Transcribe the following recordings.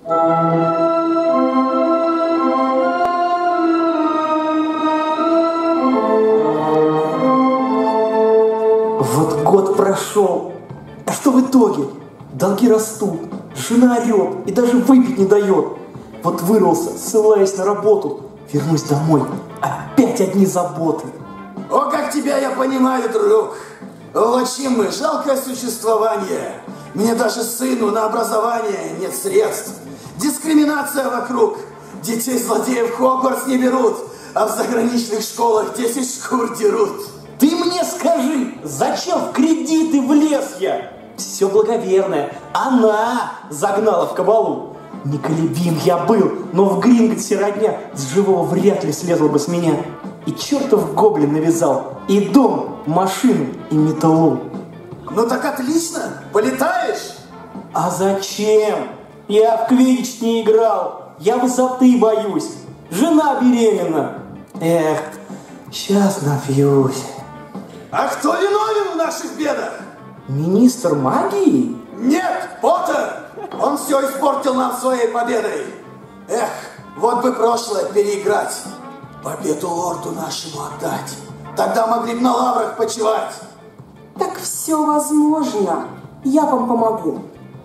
Вот год прошел, а что в итоге? Долги растут, жена орет и даже выпить не дает. Вот вырвался, ссылаясь на работу, вернусь домой, опять одни заботы. О, как тебя я понимаю, друг. Очень мы, жалкое существование. Мне даже сыну на образование нет средств. Дискриминация вокруг. Детей злодеев в Хогвартс не берут, а в заграничных школах 10 шкур дерут. Ты мне скажи, зачем в кредиты влез я? Все благоверное, она загнала в кабалу. Неколебим я был, но в Гринготсе родня с живого вряд ли слезла бы с меня. И чертов гоблин навязал и дом, машину и металлу. Ну так отлично, полетаешь? А зачем? Я в квиддич не играл, я высоты боюсь, жена беременна. Эх, сейчас напьюсь. А кто виновен в наших бедах? Министр магии? Нет, Поттер! Он все испортил нам своей победой. Эх, вот бы прошлое переиграть. Победу лорду нашему отдать. Тогда могли бы на лаврах почивать. Так все возможно. Я вам помогу.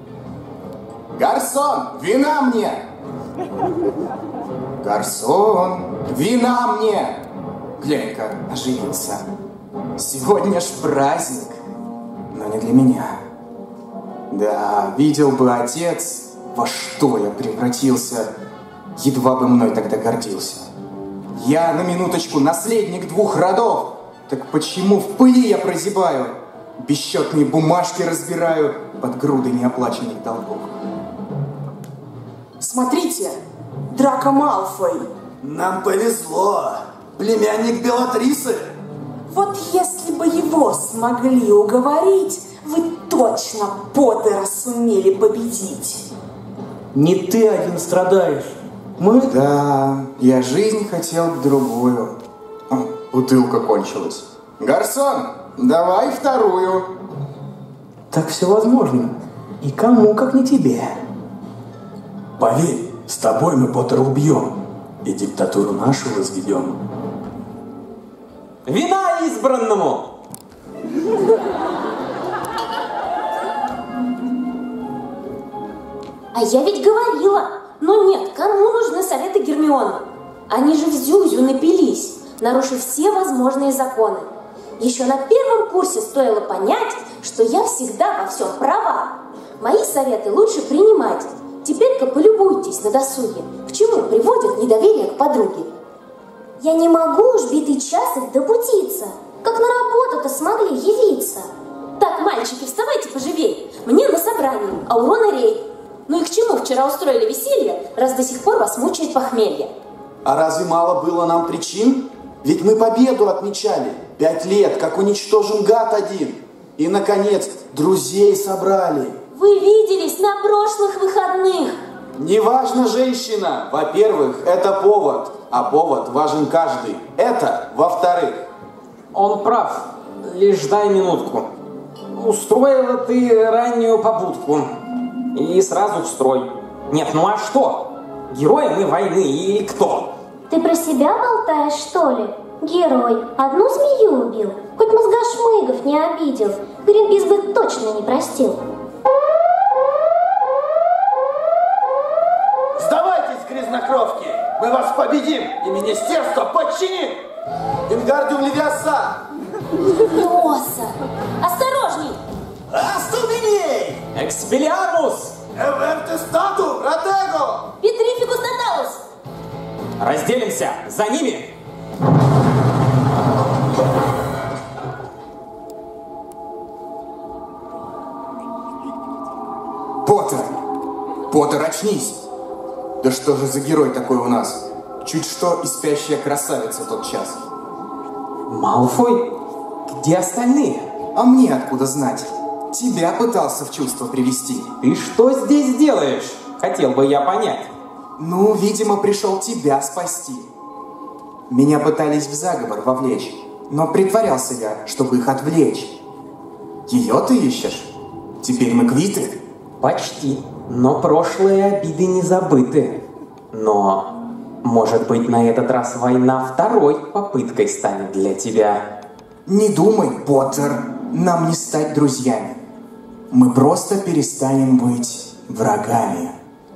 Гарсон, вина мне! Гарсон, вина мне! Глянь-ка, оживился. Сегодня ж праздник, но не для меня. Да, видел бы отец, во что я превратился, едва бы мной тогда гордился. Я, на минуточку, наследник 2 родов. Так почему в пыли я прозябаю? Бесчетные бумажки разбираю под грудой неоплаченных долгов. Смотрите, Драко Малфой. Нам повезло. Племянник Белатрисы. Вот если бы его смогли уговорить, вы точно Поттера сумели победить. Не ты один страдаешь. Мы... Да, я жизнь хотел бы другую. О, бутылка кончилась. Гарсон, давай вторую. Так все возможно. И кому, как не тебе. Поверь, с тобой мы Поттера убьем и диктатуру нашу возведем. Вина избранному! А я ведь говорила, но нет, кому нужны советы Гермионы? Они же в Зюзю напились, нарушив все возможные законы. Еще на первом курсе стоило понять, что я всегда во всем права. Мои советы лучше принимать. Теперь-ка полюбуйтесь на досуге, к чему приводит недоверие к подруге. Я не могу уж битый час их допутиться. Как на работу-то смогли явиться? Так, мальчики, вставайте поживей. Мне на собрании, а у Рона рейд. Ну и к чему вчера устроили веселье, раз до сих пор вас мучает похмелье? А разве мало было нам причин? Ведь мы победу отмечали. 5 лет, как уничтожен гад один. И, наконец, друзей собрали. Вы виделись на прошлых выходных. Неважно, женщина. Во-первых, это повод. А повод важен каждый. Это во-вторых. Он прав. Лишь дай минутку. Устроила ты раннюю побудку. И сразу в строй. Нет, ну а что? Герои мы войны или кто? Ты про себя болтаешь, что ли? Герой. Одну змею убил. Хоть мозгошмыгов не обидел. Гринпис бы точно не простил. Сдавайтесь, грязнокровки! Мы вас победим и министерство подчиним! Вингардиум Левиаса! Носа! Осторожней! Остуденей! Экспеллиармус! Эвертестату Ротего! Петрификус Наталус! Разделимся! За ними! Поттер! Поттер, очнись! Да что же за герой такой у нас? Чуть что и спящая красавица тот час. Малфой? Где остальные? А мне откуда знать? Тебя пытался в чувство привести. Ты что здесь делаешь? Хотел бы я понять. Ну, видимо, пришел тебя спасти. Меня пытались в заговор вовлечь, но притворялся я, чтобы их отвлечь. Ее ты ищешь? Теперь мы квиты? Почти. Но прошлые обиды не забыты. Но, может быть, на этот раз война второй попыткой станет для тебя. Не думай, Поттер, нам не стать друзьями. Мы просто перестанем быть врагами.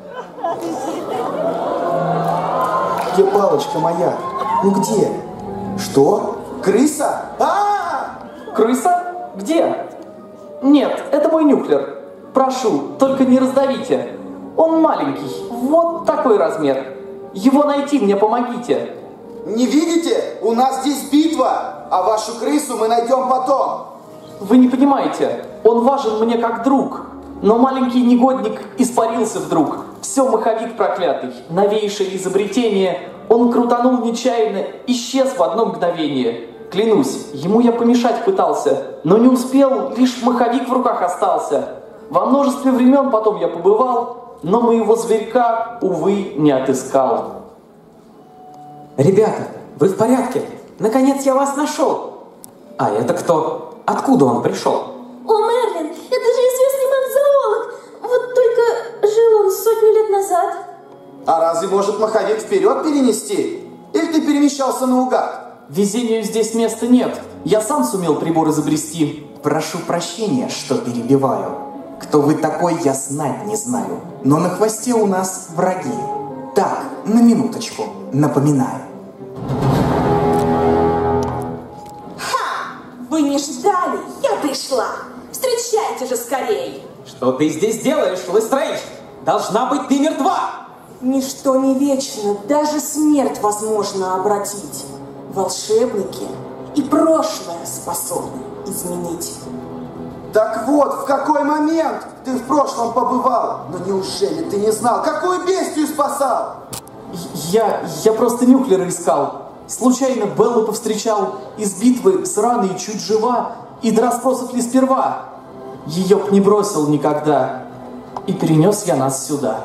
Где палочка моя? Ну где? Что? Крыса? Крыса? Где? Нет, это мой нюклер. Прошу, только не раздавите. Он маленький, вот такой размер. Его найти мне помогите. Не видите? У нас здесь битва, а вашу крысу мы найдем потом. Вы не понимаете, он важен мне как друг. Но маленький негодник испарился вдруг. Все, маховик проклятый, новейшее изобретение. Он крутанул нечаянно, исчез в одно мгновение. Клянусь, ему я помешать пытался, но не успел, лишь маховик в руках остался. Во множестве времен потом я побывал, но моего зверька, увы, не отыскал. Ребята, вы в порядке? Наконец я вас нашел. А это кто? Откуда он пришел? О, Мерлин, это же известный маг-зоолог. Вот только жил он 100 лет назад. А разве может маховик вперед перенести? Или ты перемещался наугад? Везению здесь места нет. Я сам сумел прибор изобрести. Прошу прощения, что перебиваю. Кто вы такой, я знать не знаю. Но на хвосте у нас враги. Так, на минуточку, напоминаю. Вы не ждали? Я пришла. Встречайте же скорей. Что ты здесь делаешь, Лестрейдж? Должна быть ты мертва! Ничто не вечно, даже смерть возможно обратить. Волшебники и прошлое способны изменить. Так вот, в какой момент ты в прошлом побывал? Но неужели ты не знал, какую бестию спасал? Я просто нюклеры искал. Случайно Беллу повстречал. Из битвы с раной чуть жива. И до расспросов ли сперва? Ее б не бросил никогда. И перенес я нас сюда.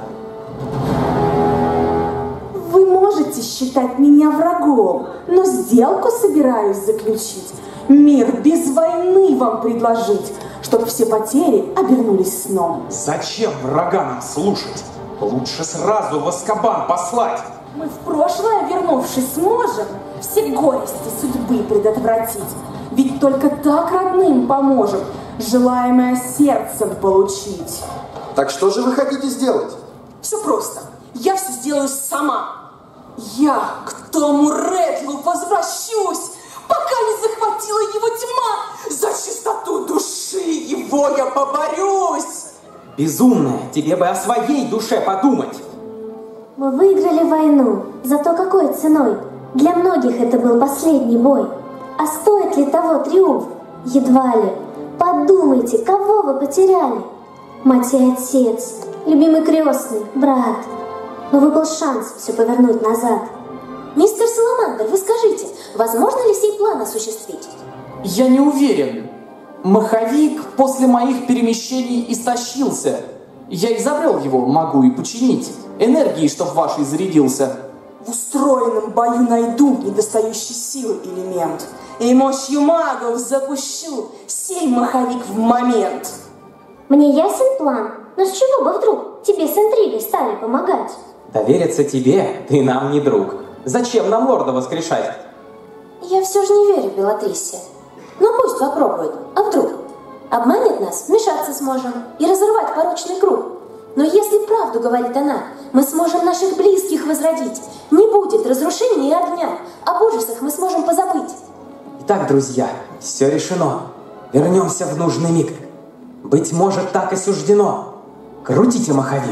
Вы можете считать меня врагом, но сделку собираюсь заключить. Мир без войны вам предложить, чтоб все потери обернулись сном. Зачем врага нам слушать? Лучше сразу в Азкабан послать. Мы в прошлое, вернувшись, сможем все горести судьбы предотвратить. Ведь только так родным поможем желаемое сердцем получить. Так что же вы хотите сделать? Все просто. Я все сделаю сама. Я к тому Редлу возвращусь, пока не захватила его тьма. За чистоту души его я поборюсь. Безумная, тебе бы о своей душе подумать. Мы выиграли войну, зато какой ценой? Для многих это был последний бой. А стоит ли того триумф? Едва ли. Подумайте, кого вы потеряли? Мать и отец, любимый крестный, брат. Но выпал шанс все повернуть назад. Мистер Саламандр, вы скажите, возможно ли сей план осуществить? Я не уверен. Маховик после моих перемещений истощился. Я изобрел его, могу и починить. Энергии, чтоб вашей зарядился. В устроенном бою найду недостающий силы элемент. И мощью магов запущу сей маховик в момент. Мне ясен план, но с чего бы вдруг тебе с интригой стали помогать? Довериться тебе, ты нам не друг. Зачем нам лорда воскрешать? Я все же не верю Белатрисе. Но пусть попробует. А вдруг? Обманет нас, вмешаться сможем и разорвать порочный круг. Но если правду говорит она, мы сможем наших близких возродить. Не будет разрушения и огня. Об ужасах мы сможем позабыть. Итак, друзья, все решено. Вернемся в нужный миг. Быть может, так и суждено. Крутите маховик.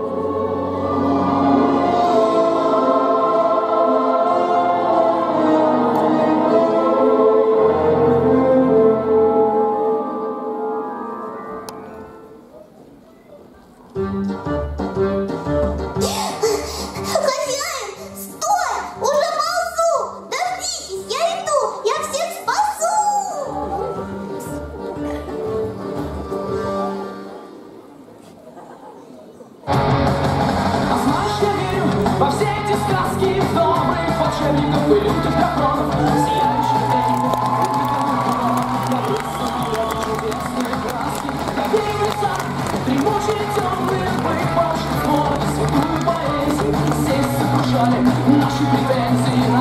Во все эти сказки добрых волшебников и лютых драконов, сияющих чудесные краски, как в лесах, дремучие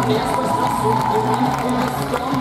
Я сквозь рассудки, не